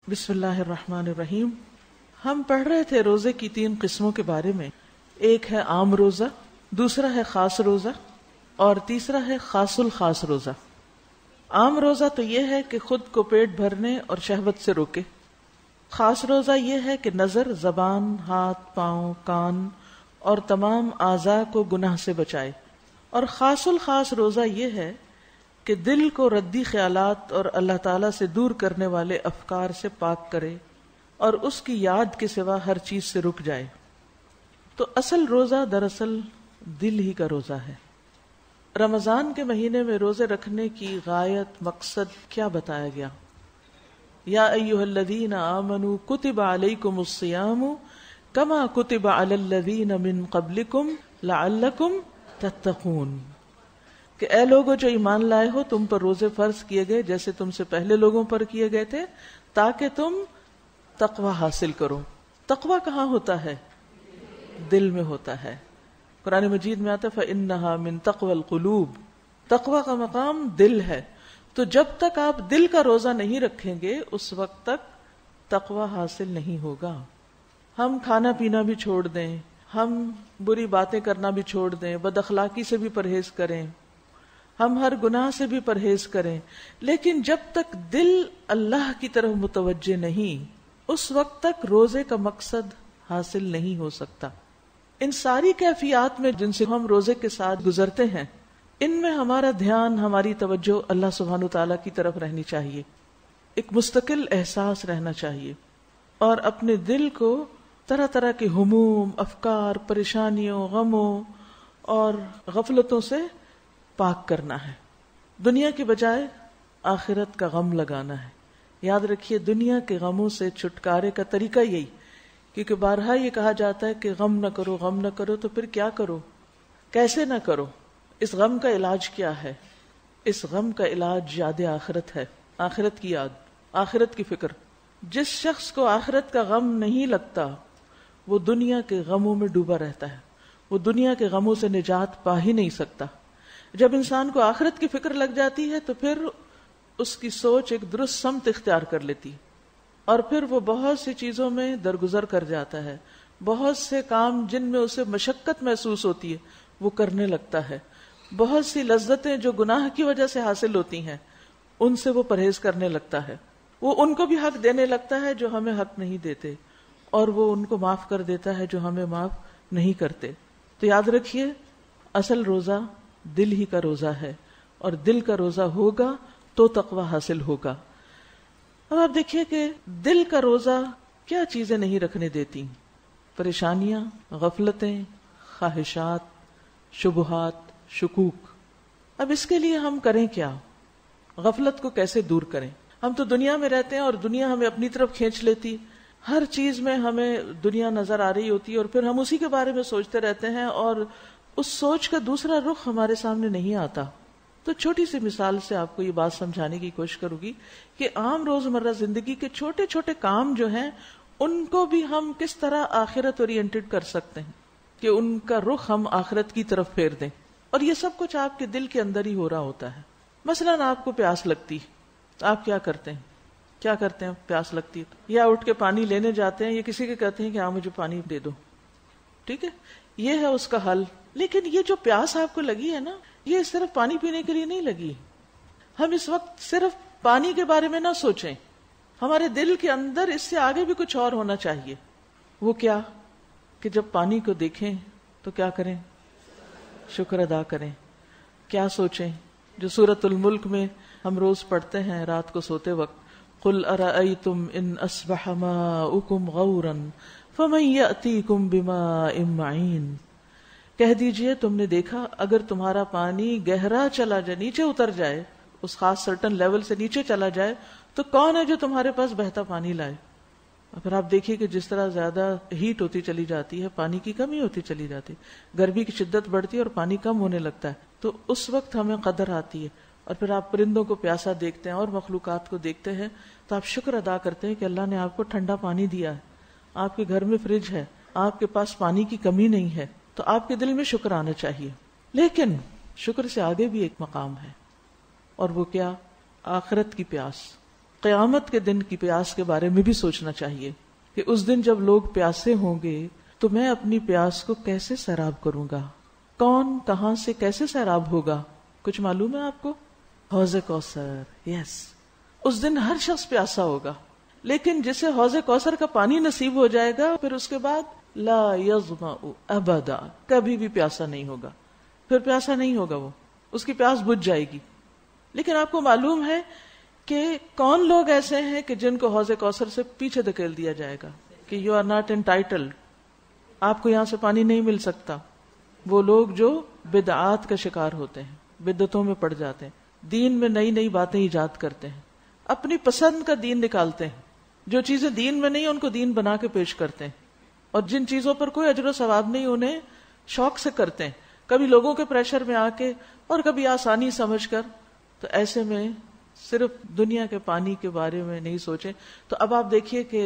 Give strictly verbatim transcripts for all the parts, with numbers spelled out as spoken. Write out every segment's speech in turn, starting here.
بسم اللہ الرحمن الرحیم. ہم پڑھ رہے تھے روزے کی تین قسموں کے بارے میں. ایک ہے عام روزہ، دوسرا ہے خاص روزہ، اور تیسرا ہے خاص الخاص روزہ. عام روزہ تو یہ ہے کہ خود کو پیٹ بھرنے اور شہوت سے روکے. خاص روزہ یہ ہے کہ نظر، زبان، ہاتھ، پاؤں، کان اور تمام اعضاء کو گناہ سے بچائے. اور خاص الخاص روزہ یہ ہے کہ دل کو ردی خیالات اور اللہ تعالیٰ سے دور کرنے والے افکار سے پاک کرے اور اس کی یاد کے سوا ہر چیز سے رک جائے. تو اصل روزہ دراصل دل ہی کا روزہ ہے. رمضان کے مہینے میں روزے رکھنے کی غایت، مقصد کیا بتایا گیا؟ یا ایھا الذین آمنوا کتب علیکم الصیام کما کتب علی الذین من قبلکم لعلکم تتقون، کہ اے لوگوں جو ایمان لائے ہو، تم پر روزے فرض کیے گئے جیسے تم سے پہلے لوگوں پر کیے گئے تھے تاکہ تم تقوی حاصل کرو. تقوی کہاں ہوتا ہے؟ دل میں ہوتا ہے. قرآن مجید میں آتا ہے فَإِنَّهَا مِن تَقْوَى الْقُلُوبِ، تقوی کا مقام دل ہے. تو جب تک آپ دل کا روزہ نہیں رکھیں گے اس وقت تک تقوی حاصل نہیں ہوگا. ہم کھانا پینا بھی چھوڑ دیں، ہم بری باتیں کرنا بھی چھوڑ دیں، بد اخلاقی سے بھی پرہیز کریں، ہم ہر گناہ سے بھی پرہیز کریں، لیکن جب تک دل اللہ کی طرف متوجہ نہیں اس وقت تک روزے کا مقصد حاصل نہیں ہو سکتا. ان ساری کیفیات میں جن سے ہم روزے کے ساتھ گزرتے ہیں، ان میں ہمارا دھیان، ہماری توجہ اللہ سبحانہ وتعالیٰ کی طرف رہنی چاہیے. ایک مستقل احساس رہنا چاہیے اور اپنے دل کو طرح طرح کے ہموم، افکار، پریشانیوں، غموں اور غفلتوں سے پاک کرنا ہے. دنیا کے بجائے آخرت کا غم لگانا ہے. یاد رکھیے دنیا کے غموں سے چھٹکارے کا طریقہ یہی، کیونکہ بارہا یہ کہا جاتا ہے کہ غم نہ کرو، غم نہ کرو. تو پھر کیا کرو؟ کیسے نہ کرو؟ اس غم کا علاج کیا ہے؟ اس غم کا علاج یاد آخرت ہے. آخرت کی یاد، آخرت کی فکر. جس شخص کو آخرت کا غم نہیں لگتا وہ دنیا کے غموں میں ڈوبا رہتا ہے، وہ دنیا کے غموں سے نجات پا ہی نہیں سکتا. جب انسان کو آخرت کی فکر لگ جاتی ہے تو پھر اس کی سوچ ایک درست سمت اختیار کر لیتی اور پھر وہ بہت سی چیزوں میں درگزر کر جاتا ہے. بہت سے کام جن میں اسے مشقت محسوس ہوتی ہے وہ کرنے لگتا ہے. بہت سی لذتیں جو گناہ کی وجہ سے حاصل ہوتی ہیں ان سے وہ پرہیز کرنے لگتا ہے. وہ ان کو بھی حق دینے لگتا ہے جو ہمیں حق نہیں دیتے، اور وہ ان کو معاف کر دیتا ہے جو ہمیں معاف نہیں کرتے. تو یاد رکھیے اصل روزہ دل ہی کا روزہ ہے، اور دل کا روزہ ہوگا تو تقوی حاصل ہوگا. اب آپ دیکھیے کہ دل کا روزہ کیا چیزیں نہیں رکھنے دیتی؟ پریشانیاں، غفلتیں، خواہشات، شبہات، شکوک. اب اس کے لیے ہم کریں کیا؟ غفلت کو کیسے دور کریں؟ ہم تو دنیا میں رہتے ہیں اور دنیا ہمیں اپنی طرف کھینچ لیتی. ہر چیز میں ہمیں دنیا نظر آ رہی ہوتی ہے اور پھر ہم اسی کے بارے میں سوچتے رہتے ہیں اور اس سوچ کا دوسرا رخ ہمارے سامنے نہیں آتا. تو چھوٹی سی مثال سے آپ کو یہ بات سمجھانے کی کوشش کروں گی کہ عام روزمرہ زندگی کے چھوٹے چھوٹے کام جو ہیں ان کو بھی ہم کس طرح آخرت اورینٹڈ کر سکتے ہیں کہ ان کا رخ ہم آخرت کی طرف پھیر دیں. اور یہ سب کچھ آپ کے دل کے اندر ہی ہو رہا ہوتا ہے. مثلاً آپ کو پیاس لگتی، تو آپ کیا کرتے ہیں؟ کیا کرتے ہیں؟ پیاس لگتی ہے یا اٹھ کے پانی لینے جاتے ہیں یا کسی کے کہتے ہیں کہ آپ مجھے پانی دے دو. ٹھیک ہے، یہ ہے اس کا حل. لیکن یہ جو پیاس آپ کو لگی ہے نا، یہ صرف پانی پینے کے لیے نہیں لگی. ہم اس وقت صرف پانی کے بارے میں نہ سوچیں، ہمارے دل کے اندر اس سے آگے بھی کچھ اور ہونا چاہیے. وہ کیا؟ کہ جب پانی کو دیکھیں تو کیا کریں؟ شکر ادا کریں. کیا سوچیں؟ جو سورۃ الملک میں ہم روز پڑھتے ہیں رات کو سوتے وقت، قُلْ أَرَأَيْتُمْ إِنْ أَصْبَحَ مَاؤُكُمْ غَوْرًا فَمَنْ يَأْتِيكُمْ بِمَاءٍ مَّعِينٍ. کہہ دیجئے تم نے دیکھا اگر تمہارا پانی گہرا چلا جائے، نیچے اتر جائے، اس خاص سرٹن لیول سے نیچے چلا جائے، تو کون ہے جو تمہارے پاس بہتا پانی لائے؟ اور پھر آپ دیکھیے کہ جس طرح زیادہ ہیٹ ہوتی چلی جاتی ہے پانی کی کمی ہوتی چلی جاتی ہے، گرمی کی شدت بڑھتی ہے اور پانی کم ہونے لگتا ہے، تو اس وقت ہمیں قدر آتی ہے. اور پھر آپ پرندوں کو پیاسا دیکھتے ہیں اور مخلوقات کو دیکھتے ہیں تو آپ شکر ادا کرتے ہیں کہ اللہ نے آپ کو ٹھنڈا پانی دیا ہے، آپ کے گھر میں فریج ہے، آپ کے پاس پانی کی کمی نہیں ہے. تو آپ کے دل میں شکر آنا چاہیے. لیکن شکر سے آگے بھی ایک مقام ہے، اور وہ کیا؟ آخرت کی پیاس. قیامت کے دن کی پیاس کے بارے میں بھی سوچنا چاہیے کہ اس دن جب لوگ پیاسے ہوں گے تو میں اپنی پیاس کو کیسے سیراب کروں گا، کون کہاں سے کیسے سیراب ہوگا؟ کچھ معلوم ہے آپ کو؟ حوض کوثر، یس۔ اس دن ہر شخص پیاسا ہوگا، لیکن جسے حوض کوثر کا پانی نصیب ہو جائے گا پھر اس کے بعد لا یظمأ ابدا، کبھی بھی پیاسا نہیں ہوگا، پھر پیاسا نہیں ہوگا، وہ اس کی پیاس بجھ جائے گی۔ لیکن آپ کو معلوم ہے کہ کون لوگ ایسے ہیں کہ جن کو حوض کوثر سے پیچھے دھکیل دیا جائے گا کہ یو آر ناٹ انٹائٹلڈ، آپ کو یہاں سے پانی نہیں مل سکتا؟ وہ لوگ جو بدعات کا شکار ہوتے ہیں، بدعتوں میں پڑ جاتے ہیں، دین میں نئی نئی باتیں ایجاد کرتے ہیں، اپنی پسند کا دین نکالتے ہیں، جو چیزیں دین میں نہیں ان کو دین بنا کے پیش کرتے ہیں، اور جن چیزوں پر کوئی اجر و ثواب نہیں انہیں شوق سے کرتے ہیں، کبھی لوگوں کے پریشر میں آ کے اور کبھی آسانی سمجھ کر۔ تو ایسے میں صرف دنیا کے پانی کے بارے میں نہیں سوچیں۔ تو اب آپ دیکھیے کہ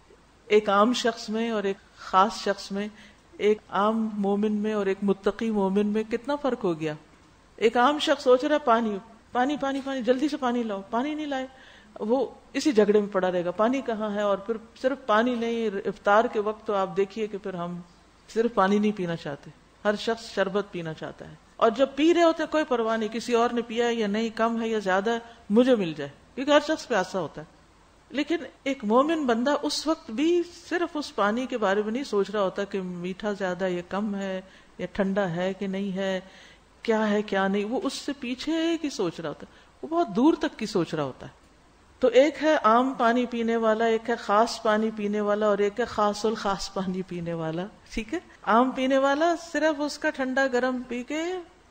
ایک عام شخص میں اور ایک خاص شخص میں، ایک عام مومن میں اور ایک متقی مومن میں کتنا فرق ہو گیا۔ ایک عام شخص سوچ رہا ہے پانی پانی پانی پانی جلدی سے پانی لاؤ، پانی نہیں لائے، وہ اسی جھگڑے میں پڑا رہے گا، پانی کہاں ہے؟ اور پھر صرف پانی نہیں، افطار کے وقت تو آپ دیکھیے کہ پھر ہم صرف پانی نہیں پینا چاہتے، ہر شخص شربت پینا چاہتا ہے، اور جب پی رہے ہوتے کوئی پرواہ نہیں کسی اور نے پیا ہے یا نہیں، کم ہے یا زیادہ ہے، مجھے مل جائے، کیونکہ ہر شخص پیاسا ہوتا ہے۔ لیکن ایک مومن بندہ اس وقت بھی صرف اس پانی کے بارے میں نہیں سوچ رہا ہوتا کہ میٹھا زیادہ یا کم ہے یا ٹھنڈا ہے کہ نہیں ہے، کیا ہے کیا نہیں، وہ اس سے پیچھے کی سوچ رہا ہوتا ہے، وہ بہت دور تک کی سوچ رہا ہوتا ہے۔ تو ایک ہے عام پانی پینے والا، ایک ہے خاص پانی پینے والا، اور ایک ہے خاص الخاص پانی پینے والا، ٹھیک ہے؟ عام پینے والا صرف اس کا ٹھنڈا گرم پی کے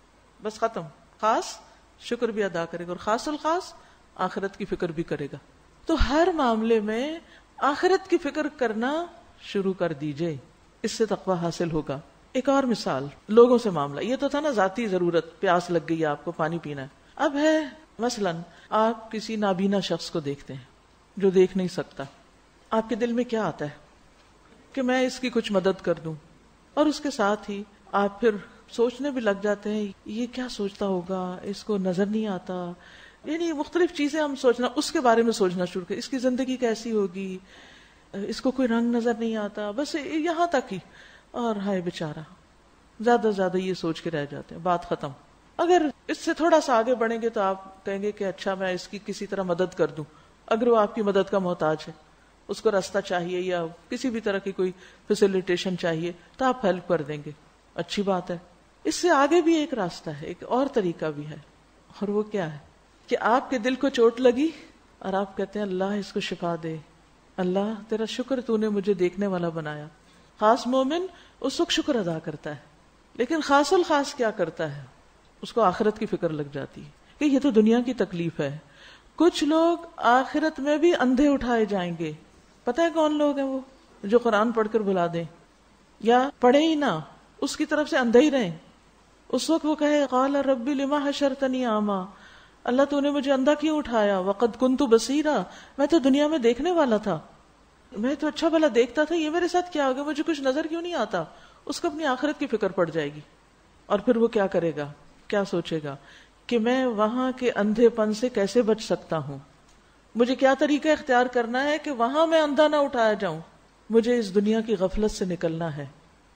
بس ختم، خاص شکر بھی ادا کرے گا، اور خاص الخاص آخرت کی فکر بھی کرے گا۔ تو ہر معاملے میں آخرت کی فکر کرنا شروع کر دیجئے، اس سے تقوی حاصل ہوگا۔ ایک اور مثال، لوگوں سے معاملہ، یہ تو تھا نا ذاتی ضرورت، پیاس لگ گئی ہے آپ کو، پانی پینا ہے۔ اب ہے مثلا آپ کسی نابینا شخص کو دیکھتے ہیں جو دیکھ نہیں سکتا، آپ کے دل میں کیا آتا ہے کہ میں اس کی کچھ مدد کر دوں، اور اس کے ساتھ ہی آپ پھر سوچنے بھی لگ جاتے ہیں یہ کیا سوچتا ہوگا، اس کو نظر نہیں آتا، یعنی مختلف چیزیں ہم سوچنا، اس کے بارے میں سوچنا شروع کریں، اس کی زندگی کیسی ہوگی، اس کو کوئی رنگ نظر نہیں آتا، بس یہاں تک ہی، اور ہائے بیچارہ، زیادہ زیادہ یہ سوچ کے رہ جاتے ہیں، بات ختم۔ اگر اس سے تھوڑا سا آگے بڑھیں گے تو آپ کہیں گے کہ اچھا میں اس کی کسی طرح مدد کر دوں، اگر وہ آپ کی مدد کا محتاج ہے، اس کو راستہ چاہیے یا کسی بھی طرح کی کوئی فیسیلیٹیشن چاہیے تو آپ ہیلپ کر دیں گے، اچھی بات ہے۔ اس سے آگے بھی ایک راستہ ہے، ایک اور طریقہ بھی ہے، اور وہ کیا ہے کہ آپ کے دل کو چوٹ لگی اور آپ کہتے ہیں اللہ اس کو شفا دے، اللہ تیرا شکر تو نے مجھے دیکھنے والا بنایا۔ خاص مومن اس وقت شکر ادا کرتا ہے، لیکن خاص الخاص کیا کرتا ہے، اس کو آخرت کی فکر لگ جاتی ہے کہ یہ تو دنیا کی تکلیف ہے۔ کچھ لوگ آخرت میں بھی اندھے اٹھائے جائیں گے، پتہ ہے کون لوگ ہیں وہ؟ جو قرآن پڑھ کر بھلا دیں یا پڑھے ہی نہ، اس کی طرف سے اندھے ہی رہیں، اس وقت وہ کہے قال رب لما حشرتنی اعمی، اللہ تو نے مجھے اندھا کیوں اٹھایا، وقد کنت بصیرا، میں تو دنیا میں دیکھنے والا تھا، میں تو اچھا بھلا دیکھتا تھا، یہ میرے ساتھ کیا ہو گیا، مجھے کچھ نظر کیوں نہیں آتا۔ اس کو اپنی آخرت کی فکر پڑ جائے گی، اور پھر وہ کیا کرے گا، کیا سوچے گا کہ میں وہاں کے اندھے پن سے کیسے بچ سکتا ہوں، مجھے کیا طریقہ اختیار کرنا ہے کہ وہاں میں اندھا نہ اٹھایا جاؤں، مجھے اس دنیا کی غفلت سے نکلنا ہے،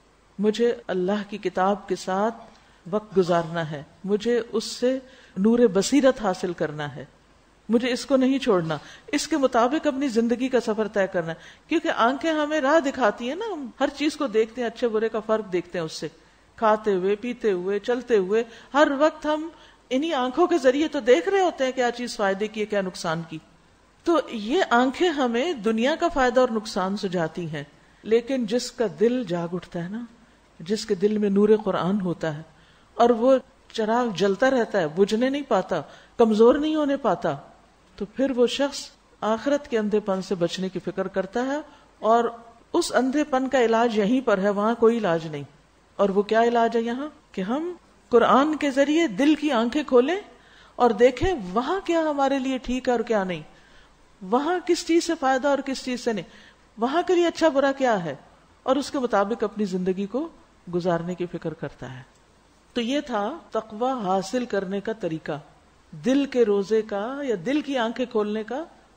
مجھے اللہ کی کتاب کے ساتھ وقت گزارنا ہے، مجھے اس سے نور بصیرت حاصل کرنا ہے، مجھے اس کو نہیں چھوڑنا، اس کے مطابق اپنی زندگی کا سفر طے کرنا ہے، کیونکہ آنکھیں ہمیں راہ دکھاتی ہیں نا، ہم ہر چیز کو دیکھتے ہیں، اچھے برے کا فرق دیکھتے ہیں، اس سے کھاتے ہوئے پیتے ہوئے چلتے ہوئے ہر وقت ہم انہی آنکھوں کے ذریعے تو دیکھ رہے ہوتے ہیں کیا چیز فائدے کی ہے کیا نقصان کی۔ تو یہ آنکھیں ہمیں دنیا کا فائدہ اور نقصان سجاتی ہیں، لیکن جس کا دل جاگ اٹھتا ہے نا، جس کے دل میں نور قرآن ہوتا ہے اور وہ چراغ جلتا رہتا ہے، بجھنے نہیں پاتا، کمزور نہیں ہونے پاتا، تو پھر وہ شخص آخرت کے اندھے پن سے بچنے کی فکر کرتا ہے، اور اس اندھے پن کا علاج یہیں پر ہے، وہاں کوئی علاج نہیں۔ اور وہ کیا علاج ہے یہاں کہ ہم قرآن کے ذریعے دل کی آنکھیں کھولیں اور دیکھیں وہاں کیا ہمارے لیے ٹھیک ہے اور کیا نہیں، وہاں کس چیز سے فائدہ اور کس چیز سے نہیں، وہاں کے لیے اچھا برا کیا ہے، اور اس کے مطابق اپنی زندگی کو گزارنے کی فکر کرتا ہے۔ تو یہ تھا تقوی حاصل کرنے کا طریقہ، دل کے روزے کا یا دل کی آنکھیں کھولنے کا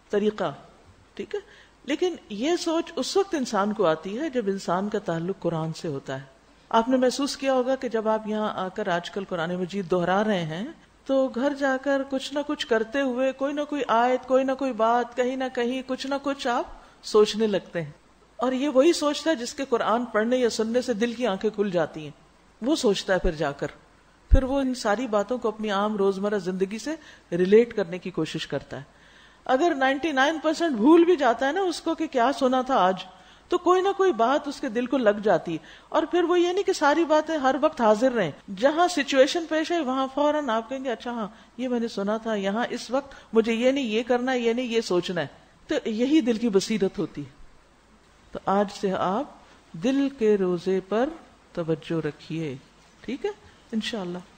طریقہ. ٹھیک ہے, لیکن یہ سوچ اس وقت انسان کو آتی ہے جب انسان کا تعلق قرآن سے ہوتا ہے. آپ نے محسوس کیا ہوگا کہ جب آپ یہاں آ کر آج کل قرآن مجید دہرا رہے ہیں تو گھر جا کر کچھ نہ کچھ کرتے ہوئے کوئی نہ کوئی آیت, کوئی نہ کوئی بات, کہیں نہ کہیں کچھ نہ کچھ آپ سوچنے لگتے ہیں. اور یہ وہی سوچتا ہے جس کے قرآن پڑھنے یا سننے سے دل کی آنکھیں کھل جاتی ہیں. وہ سوچتا ہے پھر جا کر, پھر وہ ان ساری باتوں کو اپنی عام روزمرہ زندگی سے ریلیٹ کرنے کی کوشش کرتا ہے. اگر نائنٹی نائن پرسینٹ بھول بھی جاتا ہے نا اس کو کہ کیا سنا تھا آج, تو کوئی نہ کوئی بات اس کے دل کو لگ جاتی ہے. اور پھر وہ یہ نہیں کہ ساری باتیں ہر وقت حاضر رہیں, جہاں سچویشن پیش ہے وہاں فوراً آپ کہیں گے اچھا ہاں یہ میں نے سنا تھا, یہاں اس وقت مجھے یہ نہیں یہ کرنا ہے, یہ نہیں یہ سوچنا ہے. تو یہی دل کی بصیرت ہوتی ہے. تو آج سے آپ دل کے روزے پر توجہ رکھیے, ٹھیک ہے, انشاءاللہ.